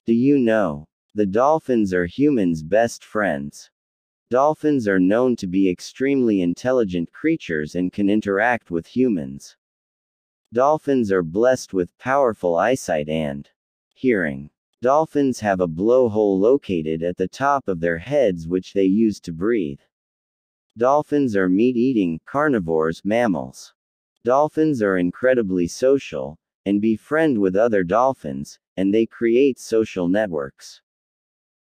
Do you know? The dolphins are humans' best friends. Dolphins are known to be extremely intelligent creatures and can interact with humans. Dolphins are blessed with powerful eyesight and hearing. Dolphins have a blowhole located at the top of their heads which they use to breathe. Dolphins are meat-eating, carnivores, mammals. Dolphins are incredibly social, and befriend with other dolphins, and they create social networks.